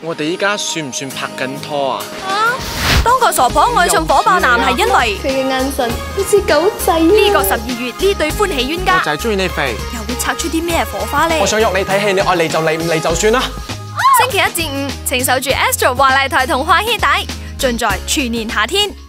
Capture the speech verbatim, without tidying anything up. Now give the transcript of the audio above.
我哋依家算唔算拍緊拖啊？ 啊！當個傻婆愛上火爆男係因為佢嘅眼神好似狗仔啊！ 呢個十二月呢對歡喜冤家就係中意你肥， 又會擦出啲咩火花呢？ 我想約你睇戲，你愛嚟就嚟，唔嚟就算啦。 星期一至五，請守住 Astro 華麗台同花希帶，盡在全年夏天。